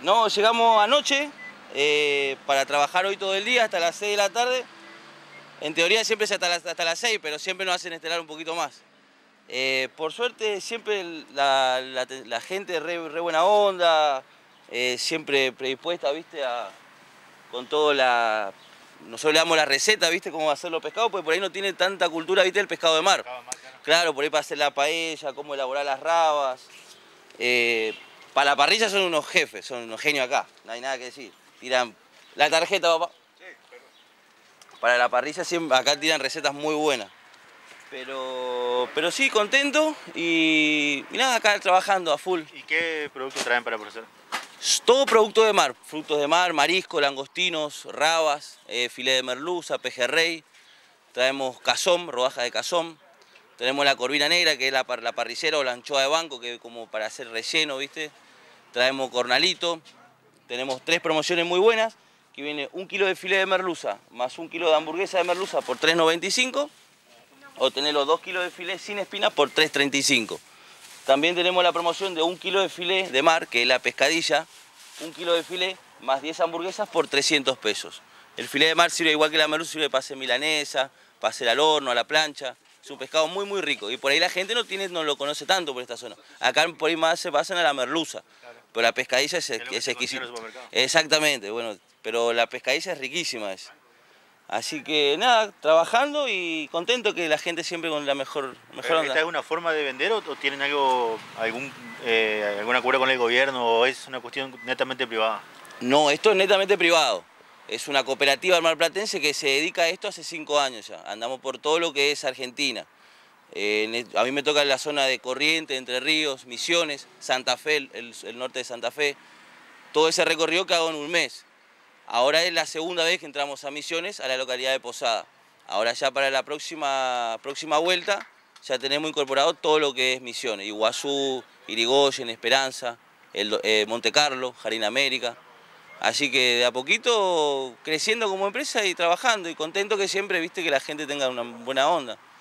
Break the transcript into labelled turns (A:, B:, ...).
A: No, llegamos anoche para trabajar hoy todo el día hasta las 6 de la tarde. En teoría siempre es hasta las 6, pero siempre nos hacen estelar un poquito más. Por suerte siempre la gente re buena onda, siempre predispuesta, ¿viste? Con todo nosotros le damos la receta, ¿viste? Cómo hacer los pescados, porque por ahí no tiene tanta cultura, ¿viste? El pescado de mar. Claro, por ahí para hacer la paella, cómo elaborar las rabas. Para la parrilla son unos jefes, son unos genios acá, no hay nada que decir. Tiran la tarjeta, papá. Para la parrilla siempre, acá tiran recetas muy buenas. Pero sí, contento y nada, acá trabajando a full.
B: ¿Y qué productos traen para procesar?
A: Todo producto de mar, frutos de mar, marisco, langostinos, rabas, filé de merluza, pejerrey. Traemos cazón, rodaja de cazón. Tenemos la corvina negra, que es la parricera o la anchoa de banco, que es como para hacer relleno, ¿viste? Traemos cornalito. Tenemos 3 promociones muy buenas, que viene 1 kilo de filé de merluza más 1 kilo de hamburguesa de merluza por $3.95. O tener los 2 kilos de filé sin espina por $3.35. También tenemos la promoción de 1 kilo de filé de mar, que es la pescadilla, 1 kilo de filé más 10 hamburguesas por 300 pesos. El filé de mar sirve igual que la merluza, sirve para hacer milanesa, para hacer al horno, a la plancha. Es un pescado muy rico y por ahí la gente no lo conoce tanto por esta zona. Acá por ahí más se pasan a la merluza, pero la pescadilla es exquisita. Exactamente, bueno, pero la pescadilla es riquísima. Así que nada, trabajando y contento que la gente siempre con la mejor onda.
B: ¿Esta es una forma de vender o tienen algún acuerdo con el gobierno o es una cuestión netamente privada?
A: No, esto es netamente privado. Es una cooperativa marplatense que se dedica a esto hace 5 años ya. Andamos por todo lo que es Argentina. A mí me toca la zona de Corrientes, Entre Ríos, Misiones, Santa Fe, el norte de Santa Fe. Todo ese recorrido que hago en un mes. Ahora es la segunda vez que entramos a Misiones, a la localidad de Posada. Ahora ya para la próxima vuelta ya tenemos incorporado todo lo que es Misiones. Iguazú, Irigoyen, Esperanza, Monte Carlo, Jardín América. Así que de a poquito creciendo como empresa y trabajando y contento que siempre, viste, que la gente tenga una buena onda.